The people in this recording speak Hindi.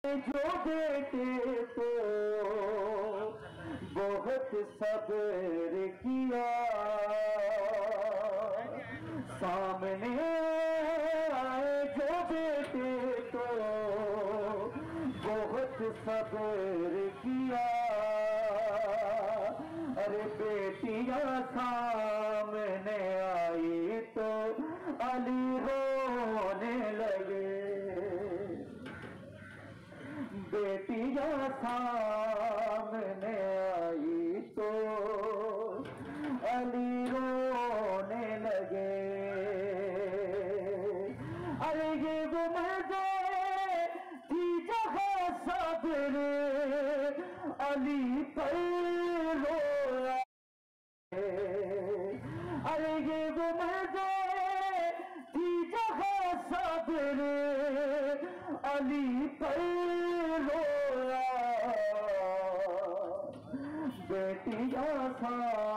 जो बेटे तो बहुत सब्र किया, सामने आए जो बेटे तो बहुत सब्र किया। अरे बेटियां सामने आई तो अली रोने लगे, बेटियां सामने आई तो अली रोने लगे। अरे ये वो मज़े थी जहाँ सब्र अली पर रोया। अरे ये वो मज़े थी जहाँ सब्र अली पर रोया। बेटियां